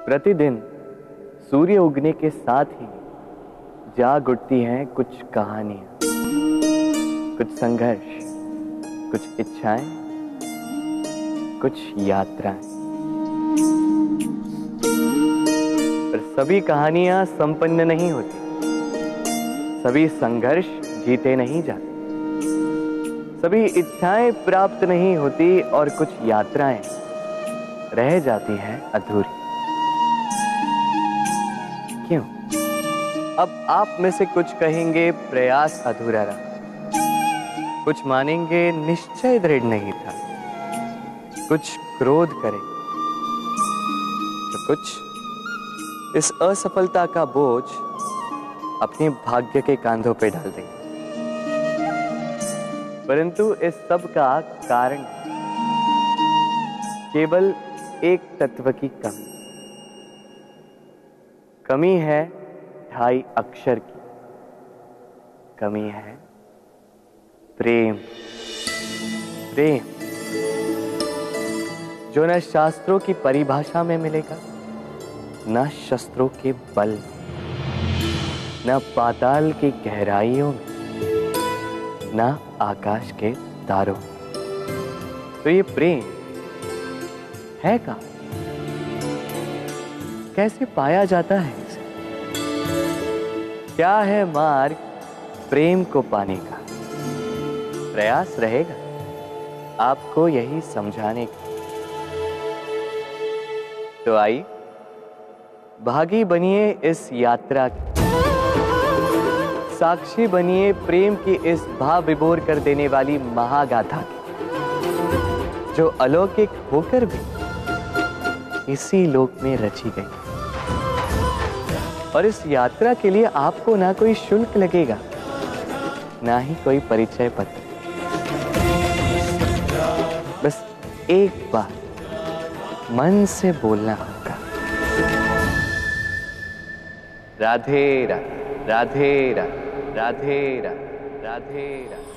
प्रतिदिन सूर्य उगने के साथ ही जाग उठती हैं कुछ कहानियां, कुछ संघर्ष, कुछ इच्छाएं, कुछ यात्राएं। पर सभी कहानियां संपन्न नहीं होती, सभी संघर्ष जीते नहीं जाते, सभी इच्छाएं प्राप्त नहीं होती और कुछ यात्राएं रह जाती हैं अधूरी। क्यों? अब आप में से कुछ कहेंगे प्रयास अधूरा रहा, कुछ मानेंगे निश्चय दृढ़ नहीं था, कुछ क्रोध करें, तो कुछ इस असफलता का बोझ अपने भाग्य के कांधों पे डाल देंगे। परंतु इस सब का कारण केवल एक तत्व की कमी है 2.5 अक्षर की। कमी है प्रेम। प्रेम जो न शास्त्रों की परिभाषा में मिलेगा, न शस्त्रों के बल, न पाताल की गहराइयों में, न आकाश के तारों। तो ये प्रेम है कहाँ? कैसे पाया जाता है इसे? क्या है मार्ग प्रेम को पाने का? प्रयास रहेगा आपको यही समझाने का। तो आइए भागी बनिए इस यात्रा की, साक्षी बनिए प्रेम की इस भाव विभोर कर देने वाली महागाथा की, जो अलौकिक होकर भी इसी लोक में रची गई। और इस यात्रा के लिए आपको ना कोई शुल्क लगेगा, ना ही कोई परिचय पत्र। बस एक बार मन से बोलना होगा, राधे राधे, राधे राधे, राधे राधे, राधे राधे।